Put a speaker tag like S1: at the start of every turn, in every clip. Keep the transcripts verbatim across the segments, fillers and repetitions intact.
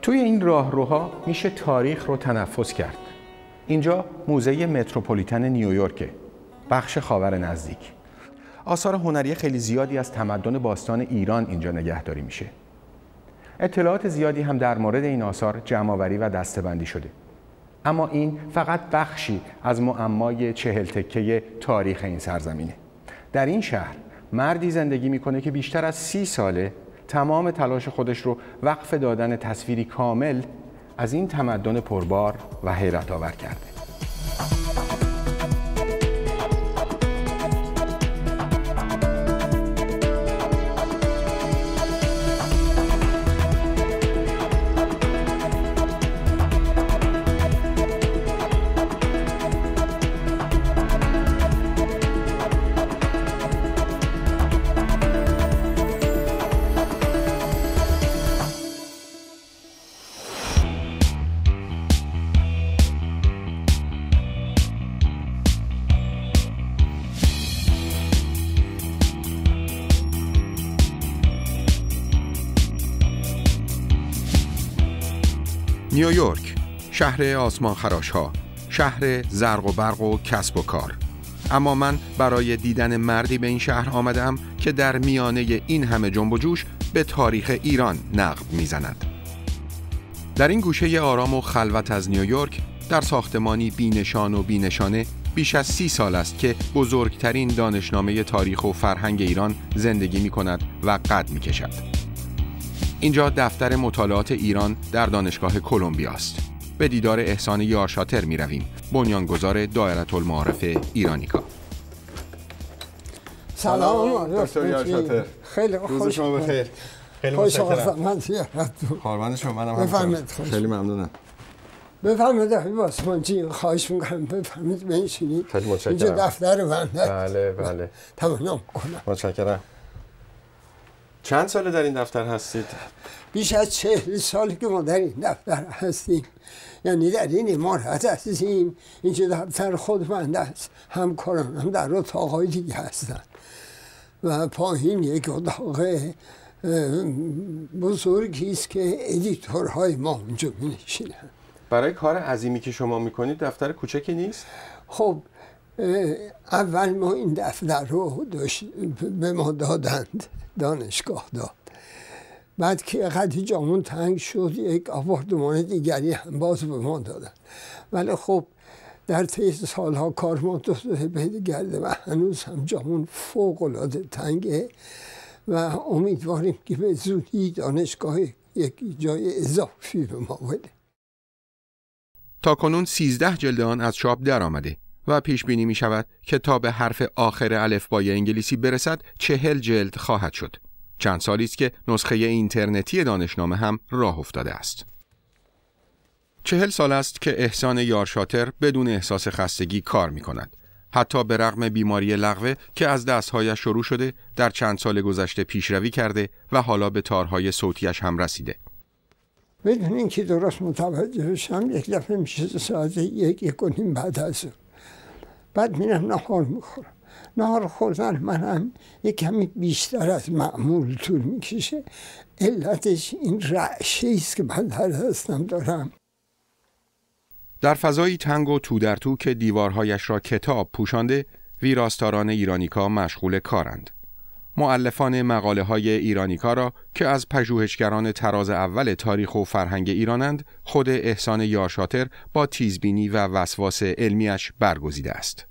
S1: توی این راهروها میشه تاریخ رو تنفس کرد. اینجا موزه متروپولیتن نیویورکه، بخش خاور نزدیک. آثار هنری خیلی زیادی از تمدن باستان ایران اینجا نگهداری میشه. اطلاعات زیادی هم در مورد این آثار جمع‌آوری و دسته‌بندی شده. اما این فقط بخشی از معمای چهل تکه تاریخ این سرزمینه. در این شهر مردی زندگی میکنه که بیشتر از سی ساله تمام تلاش خودش رو وقف دادن تصویری کامل از این تمدن پربار و حیرت آور کرده. نیویورک، شهر آسمان خراش‌ها، شهر زرق و برق و کسب و کار. اما من برای دیدن مردی به این شهر آمدم که در میانه این همه جنب و جوش به تاریخ ایران نقب میزند. در این گوشه آرام و خلوت از نیویورک، در ساختمانی بی‌نشان و بی‌نشانه، بیش از سی سال است که بزرگترین دانشنامه تاریخ و فرهنگ ایران زندگی می کند و قد می کشد. اینجا دفتر مطالعات ایران در دانشگاه کلمبیا است. به دیدار احسان یارشاتر می رویم، بنیانگذار دایره المعارف ایرانیکا.
S2: سلام دکتر یارشاتر. خیلی خوش
S1: بخیر. خیلی
S2: متشکرم.
S1: من قربان شما. منم
S2: بفرمایید.
S1: خیلی ممنونم.
S2: بفرمایید آقای باسمانجی، خواهش می‌کنم بفرمایید بنشینید.
S1: خیلی متشکرم.
S2: اینجا دفتر من.
S1: بله بله.
S2: تمام کنم.
S1: متشکرم. چند ساله در این دفتر هستید؟
S2: بیش از چهل سالی که ما در این دفتر هستیم. یعنی در این عمارت هستیم. اینجا دفتر خود من است. همکاران هم در اتاق‌های دیگه هستن. و پایین یک اتاق بزرگی است که ادیتورهای ما اونجا می‌نشینن.
S1: برای کار عظیمی که شما میکنید دفتر کوچکی نیست؟
S2: خب اول ما این دفتر رو داشت به ما دادند، دانشگاه داد. بعد که قدی جامون تنگ شد یک آپارتمان دیگری هم باز به ما دادن. ولی خب در طی سالها کار ما دو سه پیدا کرده و هنوز هم جامون فوق العاده تنگه و امیدواریم که به زودی دانشگاه یک جای اضافی به ما بده.
S1: تا کنون سیزده جلد آن از چاپ در آمده و پیش بینی می شود که تا به حرف آخر الفبای انگلیسی برسد چهل جلد خواهد شد. چند سالی است که نسخه اینترنتی دانشنامه هم راه افتاده است. چهل سال است که احسان یارشاتر بدون احساس خستگی کار می کند. حتی به رغم بیماری لغوه که از دستهایش شروع شده، در چند سال گذشته پیشروی کرده و حالا به تارهای صوتیش هم رسیده.
S2: بدون اینکه درست متوجه بشم یک دفعه میشه ساعت یک یک و نیم بعد از ظهر. بعد میرم نهار میخورم. نهار خوردن من هم یک کمی بیشتر از معمول طول میکشه. علتش این رعشه است که من در دستم دارم.
S1: در فضایی تنگ و تو در تو که دیوارهایش را کتاب پوشانده، ویراستاران ایرانیکا مشغول کارند. مؤلفان مقاله های ایرانیکا را که از پژوهشگران طراز اول تاریخ و فرهنگ ایرانند، خود احسان یارشاتر با تیزبینی و وسواس علمیش برگزیده است.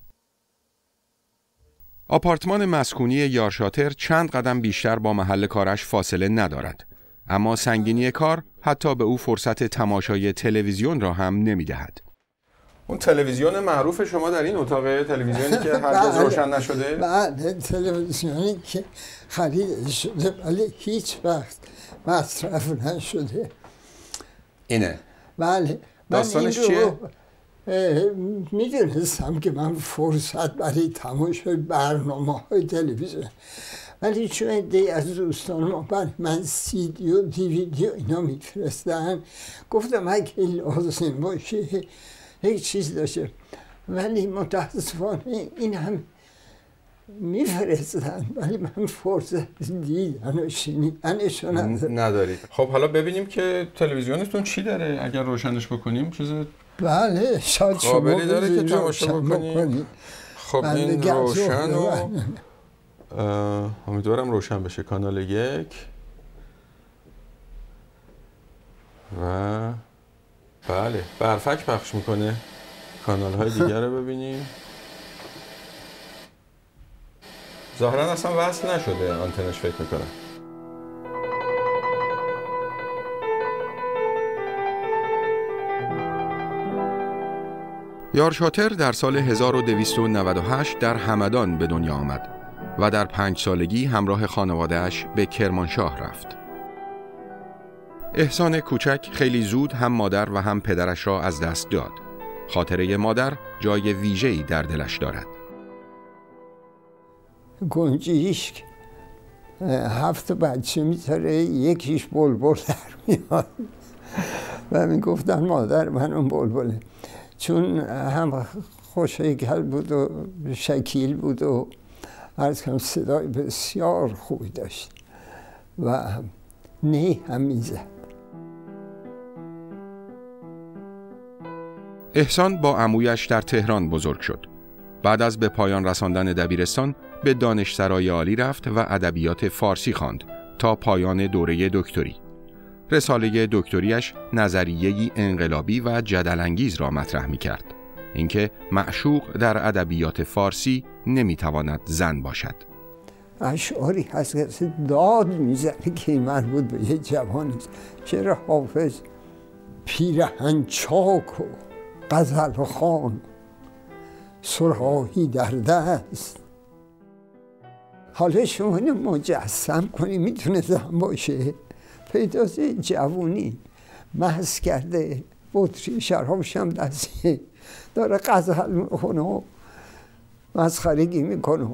S1: آپارتمان مسکونی یارشاتر چند قدم بیشتر با محل کارش فاصله ندارد، اما سنگینی کار حتی به او فرصت تماشای تلویزیون را هم نمی‌دهد. اون تلویزیون معروف شما در این اتاق، تلویزیونی که هرگز روشن نشده؟
S2: بله، تلویزیونی که خرید شده ولی هیچ وقت مصرف نشده.
S1: اینه؟
S2: بله.
S1: داستانش چیه؟
S2: میدونستم که من فرصت برای تماشای برنامه های تلویزیون، ولی چون عده‌ای از دوستان ما برای من سی دی و دیویدی و اینا میفرستن، گفتم اگه لازم باشه یک چیز داشته. ولی متاسفانه این هم میفرستن ولی من فرصت دیدن و شنیدنشو
S1: ندارید. خب حالا ببینیم که تلویزیونتون چی داره، اگر روشنش بکنیم چیز
S2: بله شاید شما
S1: قابلی داره که تماشا بکنیم. خب این روشن و امیدوارم روشن بشه. کانال یک و بله برفک پخش میکنه. کانال های دیگر رو ببینیم. ظاهرا اصلا وصل نشده آنتنش فکر میکنم. یارشاتر در سال هزار و دویست و نود و هشت در همدان به دنیا آمد و در پنج سالگی همراه خانواده‌اش به کرمانشاه رفت. احسان کوچک خیلی زود هم مادر و هم پدرش را از دست داد. خاطره مادر جای ویژه‌ای در دلش دارد.
S2: گنجیشک هفت بچه میذاره، یکیش بلبل در میاد و میگفتن مادر من اون بلبله، چون هم خوش‌هیکل بود و شکیل بود و عرض کنم صدای بسیار خوبی داشت و نی هم میزد.
S1: احسان با عمویش در تهران بزرگ شد. بعد از به پایان رساندن دبیرستان به دانشسرای عالی رفت و ادبیات فارسی خواند تا پایان دوره دکتری. رساله دکتریش نظریه‌ای انقلابی و جدل‌انگیز را مطرح می‌کرد. اینکه معشوق در ادبیات فارسی نمی‌تواند زن باشد.
S2: اشعاری هست که داد می‌زنه که این مربوط به یه جوانی است. شعر حافظ پیرهن چاک و غزل خوان صراحی در دست. حالا شما اینو مجسم کنی میتونه زن باشه؟ پیداست جوونی محض کرده بطری شرابش هم دسته داره غزل میکنه و مسخرگی میکنه.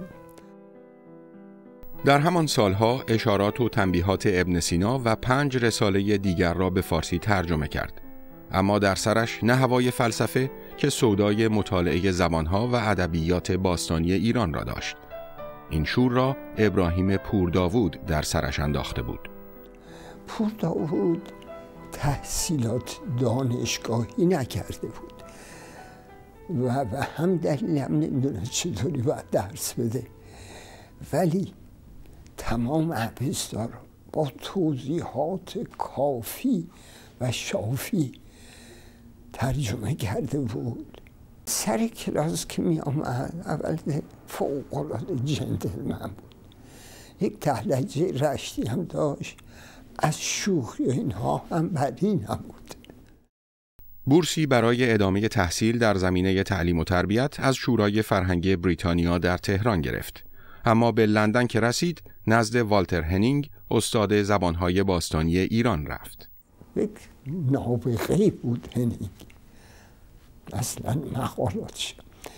S1: در همان سالها اشارات و تنبیهات ابن سینا و پنج رساله دیگر را به فارسی ترجمه کرد. اما در سرش نه هوای فلسفه که سودای مطالعه زبانها و ادبیات باستانی ایران را داشت. این شور را ابراهیم پورداوود در سرش انداخته بود.
S2: پورداوود تحصیلات دانشگاهی نکرده بود و به هم دلیل هم نمیدونه چطوری باید درس بده، ولی تمام اوستا رو با توضیحات کافی و شافی ترجمه کرده بود. سر کلاس که می آمد اول فوق العاده جنتلمن بود. یک تهلجه رشتی هم داشت، از شوخی اینها هم بدی نبود.
S1: بورسی برای ادامه تحصیل در زمینه تعلیم و تربیت از شورای فرهنگی بریتانیا در تهران گرفت. اما به لندن که رسید نزد والتر هنینگ استاد زبانهای باستانی ایران رفت.
S2: یک نابغه بود هنینگ، اصلا مقالاتش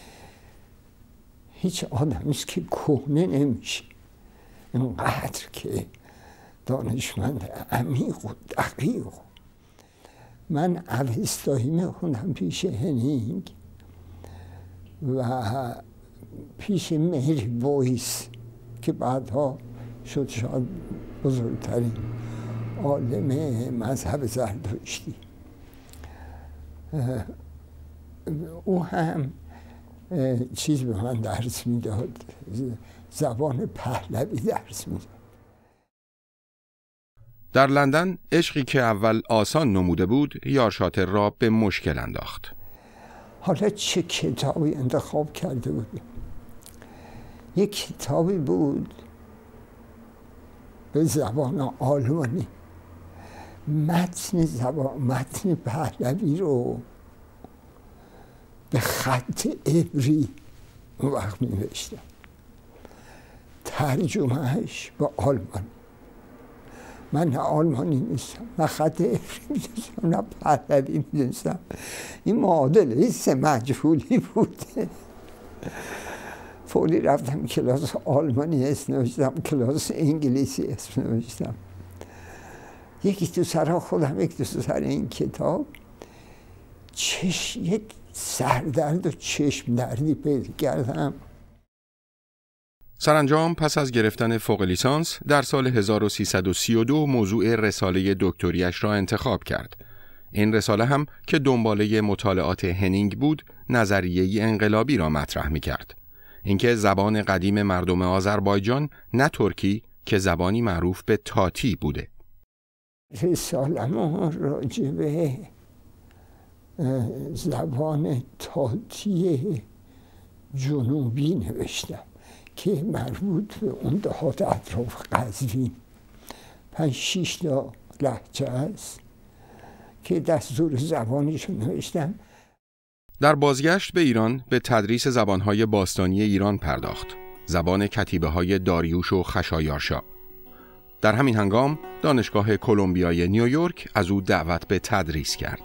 S2: هیچ آدمیست که کهنه نمیشه، اینقدر که دانشمند عمیق و دقیق. من اوستایی میخوندم پیش هنینگ و پیش مری بویس که بعدها شد شاید بزرگترین عالم مذهب زرتشتی. او هم چیز به من درس میداد، زبان پهلوی درس میداد.
S1: در لندن عشقی که اول آسان نموده بود یارشاتر را به مشکل انداخت.
S2: حالا چه کتابی انتخاب کرده بود؟ یک کتابی بود به زبان آلمانی، متن زبان متن پهلوی رو به خط عبری اون وقت می نوشتم، ترجمهش به آلمانی. من نه آلمانی نیستم، نه خط عبری میدونستم، نه پهلوی میدونستم. این معادله سه مجهولی بوده. فوری رفتم کلاس آلمانی اسم نوشتم، کلاس انگلیسی اسم نوشتم. یکی تو سر خودم، یکی تو سر این کتاب. چش یک سردرد و چشم دردی پیدا کردم.
S1: سرانجام پس از گرفتن فوق لیسانس در سال هزار و سیصد و سی و دو موضوع رساله دکتریش را انتخاب کرد. این رساله هم که دنباله مطالعات هنینگ بود، نظریه انقلابی را مطرح می کرد. اینکه زبان قدیم مردم آذربایجان نه ترکی که زبانی معروف به تاتی بوده.
S2: رساله ما راجع به زبان تاتی جنوبی نوشتم که مربوط به اون دهات اطراف قزوین. پنج شیش تا لهجه است که دستور زبانیش نوشتم.
S1: در بازگشت به ایران به تدریس زبانهای باستانی ایران پرداخت. زبان کتیبه های داریوش و خشایارشا. در همین هنگام دانشگاه کلمبیای نیویورک از او دعوت به تدریس کرد.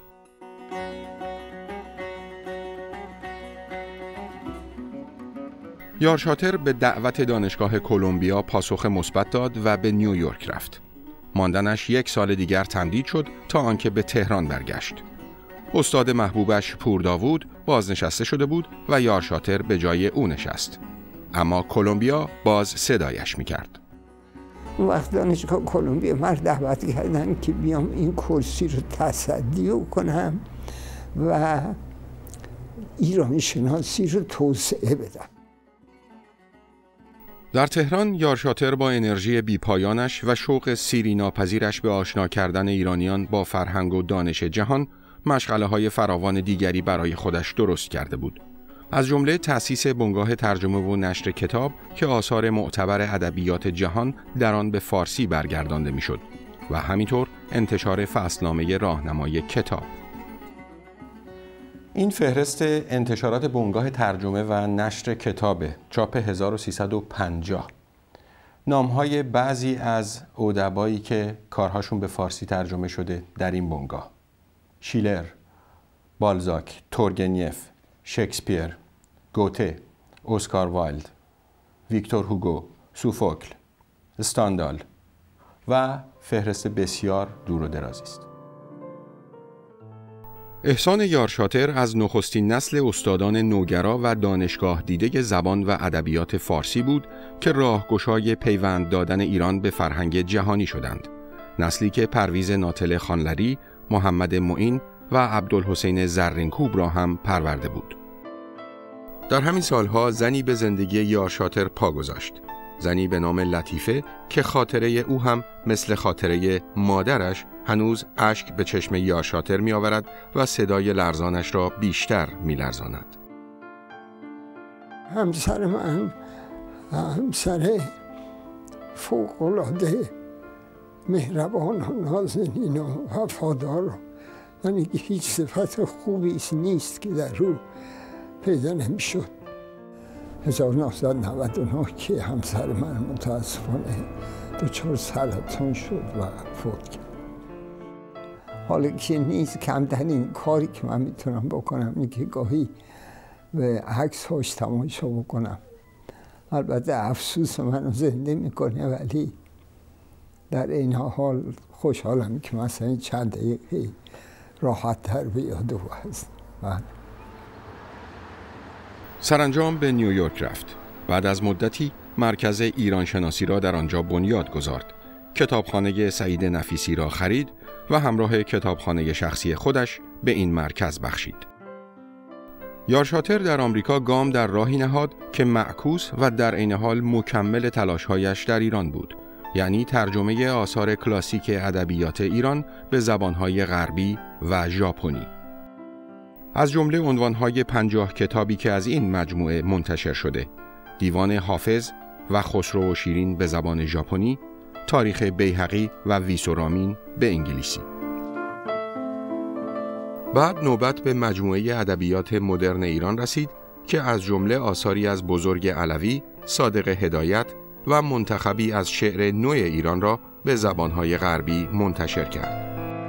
S1: یارشاتر به دعوت دانشگاه کلمبیا پاسخ مثبت داد و به نیویورک رفت. ماندنش یک سال دیگر تمدید شد تا آنکه به تهران برگشت. استاد محبوبش پور داوود بازنشسته شده بود و یارشاتر به جای او نشست. اما کلمبیا باز صدایش می‌کرد.
S2: اون وقت دانشگاه کلمبیا من دعوت کردن که بیام این کرسی رو تصدی کنم و ایرانی شناسی رو توسعه بدم.
S1: در تهران یارشاتر با انرژی بیپایانش و شوق سیری ناپذیرش به آشنا کردن ایرانیان با فرهنگ و دانش جهان مشغله‌های فراوان دیگری برای خودش درست کرده بود. از جمله تأسیس بنگاه ترجمه و نشر کتاب که آثار معتبر ادبیات جهان در آن به فارسی برگردانده میشد و همینطور انتشار فصلنامه راهنمای کتاب. این فهرست انتشارات بنگاه ترجمه و نشر کتاب چاپ هزار و سیصد و پنجاه. نامهای بعضی از ادبایی که کارهاشون به فارسی ترجمه شده در این بنگاه: شیلر، بالزاک، تورگنیف، شکسپیر، گوته، اسکار وایلد، ویکتور هوگو، سوفوکل، استاندال و فهرست بسیار دور و درازی است. احسان یارشاتر از نخستین نسل استادان نوگرا و دانشگاه دیده زبان و ادبیات فارسی بود که راهگشای پیوند دادن ایران به فرهنگ جهانی شدند. نسلی که پرویز ناطل خانلری، محمد معین و عبدالحسین زرینکوب را هم پرورده بود. در همین سالها زنی به زندگی یارشاتر پا گذاشت. زنی به نام لطیفه که خاطره او هم مثل خاطره مادرش هنوز اشک به چشم یارشاتر می آورد و صدای لرزانش را بیشتر می لرزاند.
S2: همسر من همسر فوق‌العاده مهربان و نازنین و وفادار، یعنی هیچ صفت خوبی نیست که در رو پیدا نمی شد. هزار و نهصد و نود و نه که همسر من متاسفانه دچار سرطان شد و فوت کرد. حالا که نیست، کمترین کاری که من میتونم بکنم اینه که گاهی به عکس هاش تماشا بکنم. البته افسوس منو زنده میکنه، ولی در این حال خوشحالم که مثلا چند دقیقه راحت تر به یاد او هست.
S1: سرانجام به نیویورک رفت. بعد از مدتی مرکز ایران شناسی را در آنجا بنیاد گذارد. کتابخانه سعید نفیسی را خرید و همراه کتابخانه شخصی خودش به این مرکز بخشید. یارشاتر در آمریکا گام در راهی نهاد که معکوس و در عین حال مکمل تلاش‌هایش در ایران بود، یعنی ترجمه آثار کلاسیک ادبیات ایران به زبان‌های غربی و ژاپنی. از جمله عنوان‌های پنجاه کتابی که از این مجموعه منتشر شده: دیوان حافظ و خسرو و شیرین به زبان ژاپنی، تاریخ بیهقی و ویسورامین به انگلیسی. بعد نوبت به مجموعه ادبیات مدرن ایران رسید که از جمله آثاری از بزرگ علوی، صادق هدایت و منتخبی از شعر نو ایران را به زبان‌های غربی منتشر کرد.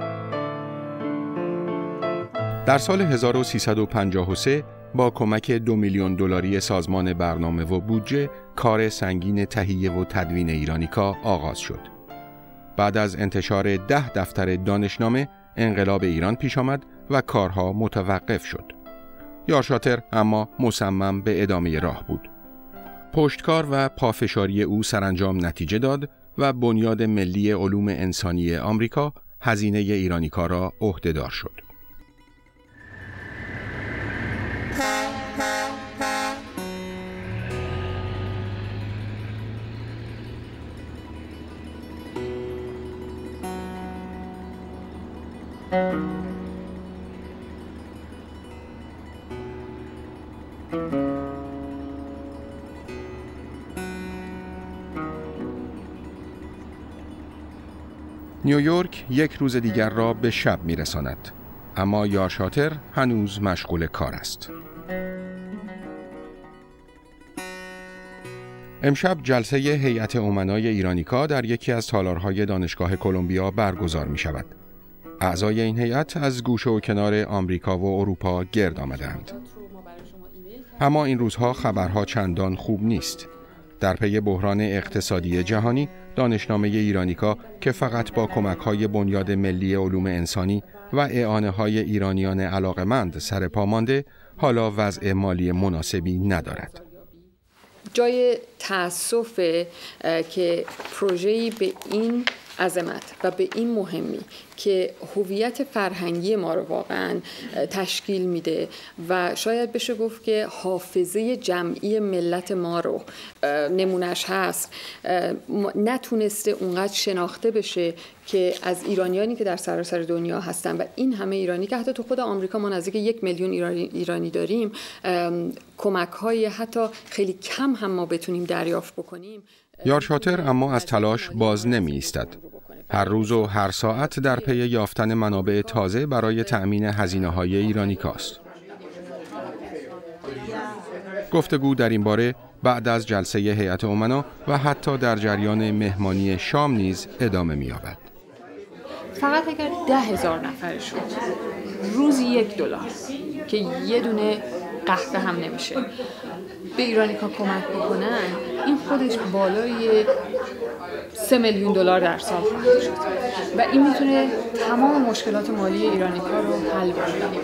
S1: در سال هزار و سیصد و پنجاه و سه با کمک دو میلیون دلاری سازمان برنامه و بودجه کار سنگین تهیه و تدوین ایرانیکا آغاز شد. بعد از انتشار ده دفتر دانشنامه انقلاب ایران پیش آمد و کارها متوقف شد. یارشاتر اما مصمم به ادامه راه بود. پشتکار و پافشاری او سرانجام نتیجه داد و بنیاد ملی علوم انسانی آمریکا هزینه ایرانیکا را عهده‌دار شد. نیویورک یک روز دیگر را به شب می‌رساند، اما یارشاتر هنوز مشغول کار است. امشب جلسه هیئت امنای ایرانیکا در یکی از تالارهای دانشگاه کلمبیا برگزار می‌شود. اعضای این هیئت از گوشه و کنار آمریکا و اروپا گرد آمدند. اما این روزها خبرها چندان خوب نیست. در پی بحران اقتصادی جهانی، دانشنامه ایرانیکا که فقط با کمک‌های بنیاد ملی علوم انسانی و اعانه‌های ایرانیان علاقمند سر پا مانده، حالا وضع مالی مناسبی ندارد.
S3: جای تأسف که پروژه‌ای به این عظمت و به این مهمی که هویت فرهنگی ما رو واقعا تشکیل میده و شاید بشه گفت که حافظه جمعی ملت ما رو نمونش هست، نتونسته اونقدر شناخته بشه که از ایرانیانی که در سراسر دنیا هستن و این همه ایرانی که حتی تو خود آمریکا ما نزدیک یک میلیون ایرانی, ایرانی داریم، کمک‌های حتی خیلی کم هم ما بتونیم دریافت بکنیم.
S1: یارشاتر اما از تلاش باز نمی ایستد. هر روز و هر ساعت در پی یافتن منابع تازه برای تأمین هزینه‌های ایرانیکاست. گفتگو در این باره بعد از جلسه هیئت امنا و حتی در جریان مهمانی شام نیز ادامه می‌یابد.
S3: فقط اگر ده هزار نفرشون روزی یک دلار که یه دونه قهوه هم نمیشه به ایرانیکا کمک بکنن، این خودش بالای سه میلیون دلار در سال خواهد شد و این میتونه تمام مشکلات مالی ایرانیکا رو حل کنه.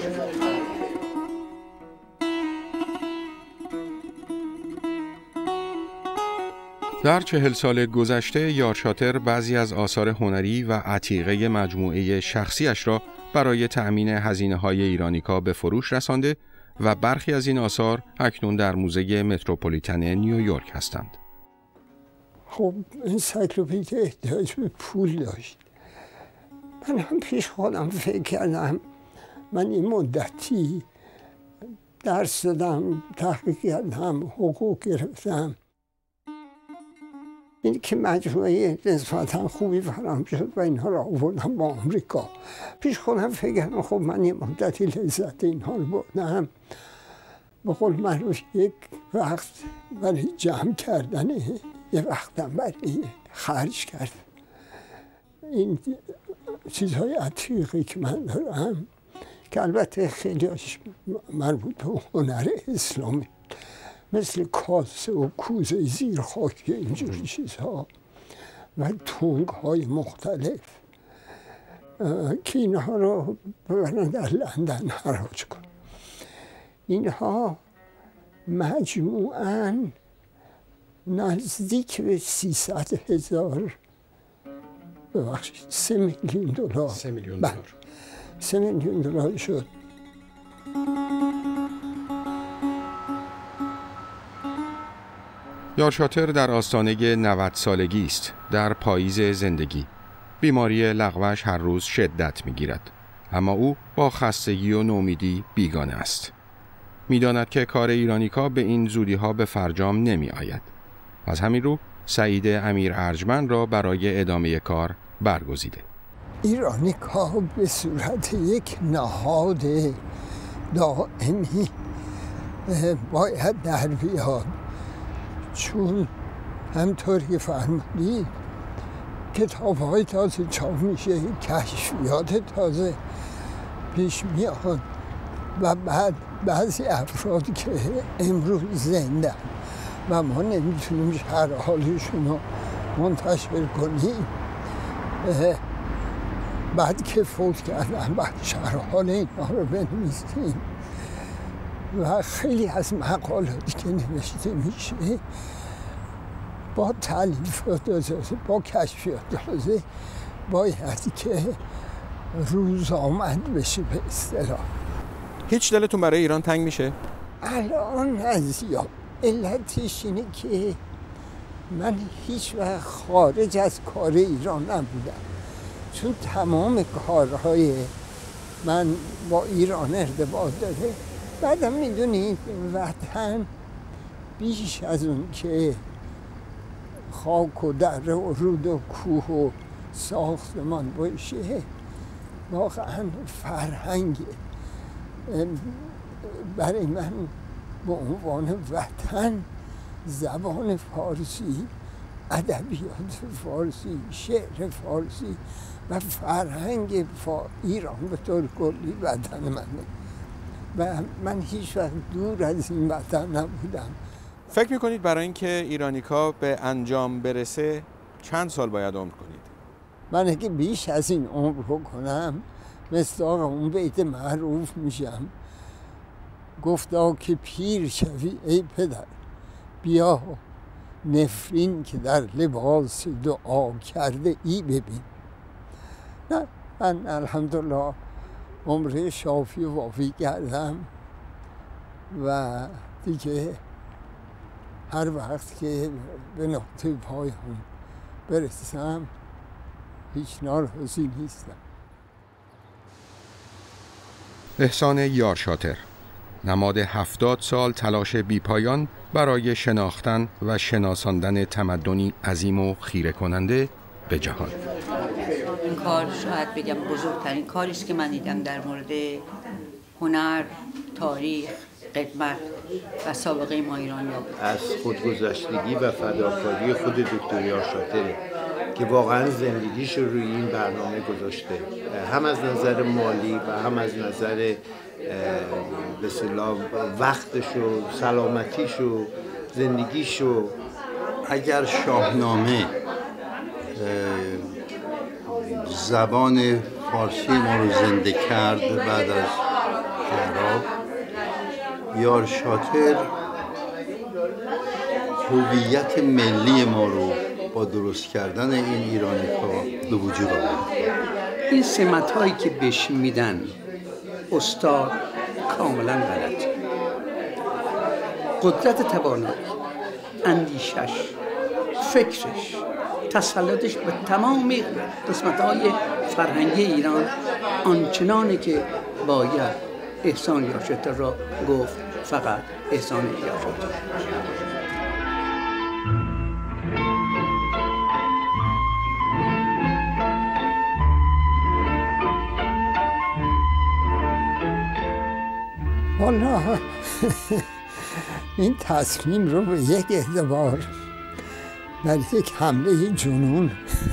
S1: در چهل سال گذشته یارشاتر بعضی از آثار هنری و عتیقه مجموعه شخصیش را برای تأمین هزینه‌های ایرانیکا به فروش رسانده و برخی از این آثار اکنون در موزه متروپولیتن نیویورک هستند.
S2: خب انسایکلوپدی احتیاج به پول داشت. من هم پیش خودم فکر کردم، من این مدتی درس دادم، تحقیق کردم، حقوق گرفتم، این که مجموعه نسبتا خوبی فراهم شد و اینها را آوردم با آمریکا. پیش خودم فکر کردم خب من یه مدتی لذت اینها رو بردم، به قول معروف یک وقت برای جمع کردن، یه وقتم برای خرج کرد. این چیزهای عتیقی که من دارم که البته خیلیش مربوط به هنر اسلامی، مثل کاسه و کوزه زیر خاکی اینجور چیزها و تونگ های مختلف که اینها رو ببرن در لندن حراج کن. اینها مجموعاً نزدیک به سیصد هزار ببخشید سه میلیون دلار
S1: سه میلیون دلار
S2: سه میلیون دلار شد.
S1: یارشاتر در آستانه نود سالگی است، در پاییز زندگی. بیماری لغوش هر روز شدت می‌گیرد، اما او با خستگی و نومیدی بیگانه است. می‌داند که کار ایرانیکا به این زودی‌ها به فرجام نمی‌آید. از همین رو سعید امیر ارجمند را برای ادامه کار برگزیده.
S2: ایرانیکا به صورت یک نهاد دائمی باید در بیاد، چون همطور که فرمودید کتاب‌های تازه چاپ میشه، کشفیات تازه پیش میاد و بعد بعضی افراد که امروز زنده و ما نمیتونیم شرح حالشون رو منتشر کنیم، بعد که فوت کردن بعد شرح حال اینها رو بنویسیم و خیلی از مقالاتی که نوشته میشه با تالیفات تازه، با کشفیات تازه باید که روز آمد بشه به اصطلاح.
S1: هیچ دلتون برای ایران تنگ میشه؟
S2: الان از یا علتش اینه که من هیچ وقت خارج از کار ایران نبودم، چون تمام کارهای من با ایران ارتباط داره. بعدم میدونید وطن بیش از اون که خاک و دره و رود و کوه و ساختمان باشه، واقعا فرهنگ. برای من به عنوان وطن زبان فارسی، ادبیات فارسی، شعر فارسی و فرهنگ ایران به طور کلی وطن منه و من هیچ وقت دور از این وطن نبودم.
S1: فکر میکنید برای اینکه ایرانیکا به انجام برسه چند سال باید عمر کنید؟
S2: من اگه بیش از این عمر رو کنم مثل آقا اون بیت معروف میشم، گفتا که پیر شوی ای پدر، بیا نفرین که در لباس دعا کرده ای ببین. نه، من الحمدلله عمر شافی و وافی کردم و دیگه هر وقت که به نقطه پایان برسم هیچ ناراضی نیستم.
S1: احسان یارشاتر، نماد هفتاد سال تلاش بیپایان برای شناختن و شناساندن تمدنی عظیم و خیره کننده به جهان.
S4: این کار شاید بگم بزرگترین کاری است که من دیدم در مورد هنر، تاریخ، قدمت و سابقه ما ایرانی‌ها بود.
S5: از خودگذشتگی و فداکاری خود دکتر یارشاتره که واقعا زندگیش رو روی این برنامه گذاشته، هم از نظر مالی و هم از نظر به اصطلاح وقتش و سلامتیش و زندگیش. و
S6: اگر شاهنامه زبان فارسی ما رو زنده کرد بعد از انقلاب، یارشاتر هویت ملی ما رو با درست کردن این ایرانی‌ها به وجود آورد.
S7: این سمت‌هایی که بهش میدن استاد کاملا غلط. قدرت توانایی، اندیشش، فکرش، تسلطش به تمام قسمت‌های فرهنگی ایران آنچنانی که باید احسان یارشاتر را گفت فقط احسان یارشاتر.
S2: والا این تصمیم رو به یک اعتبار در یک حمله جنون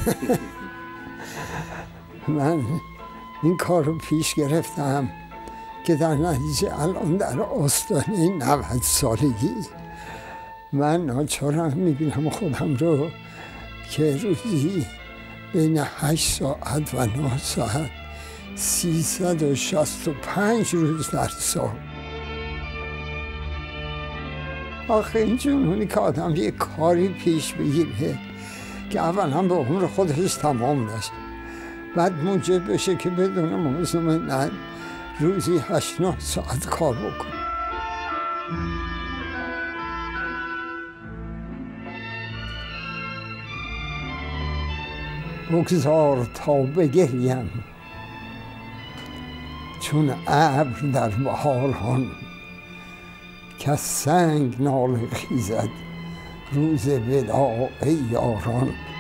S2: من این کار رو پیش گرفتم که در نتیجه الان در آستانه نود سالگی من ناچارم میبینم خودم رو که روزی بین هشت ساعت و نه ساعت سیصد و شصت و پنج روز در سال. آخه این جنونی که آدم یه کاری پیش بگیره که اولا به عمر خودش تمام نشه، بعد موجب بشه که بدون موضوع من روزی هشت نه ساعت کار بکنه. بگذار تا بگریم چون ابر در بهاران، که از سنگ ناله خیزد روز وداع ای یاران.